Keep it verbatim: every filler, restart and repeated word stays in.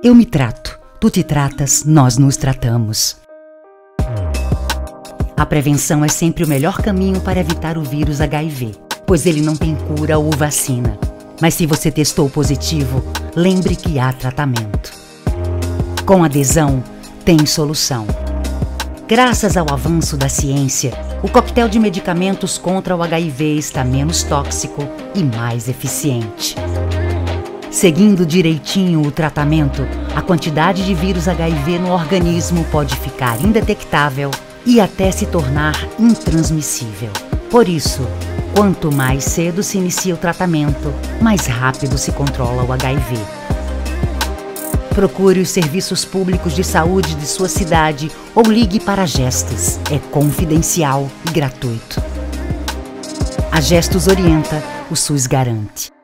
Eu me trato, tu te tratas, nós nos tratamos. A prevenção é sempre o melhor caminho para evitar o vírus H I V, pois ele não tem cura ou vacina. Mas se você testou positivo, lembre que há tratamento. Com adesão, tem solução. Graças ao avanço da ciência, o coquetel de medicamentos contra o H I V está menos tóxico e mais eficiente. Seguindo direitinho o tratamento, a quantidade de vírus H I V no organismo pode ficar indetectável e até se tornar intransmissível. Por isso, quanto mais cedo se inicia o tratamento, mais rápido se controla o H I V. Procure os serviços públicos de saúde de sua cidade ou ligue para a Gestos. É confidencial e gratuito. A Gestos orienta, o SUS garante.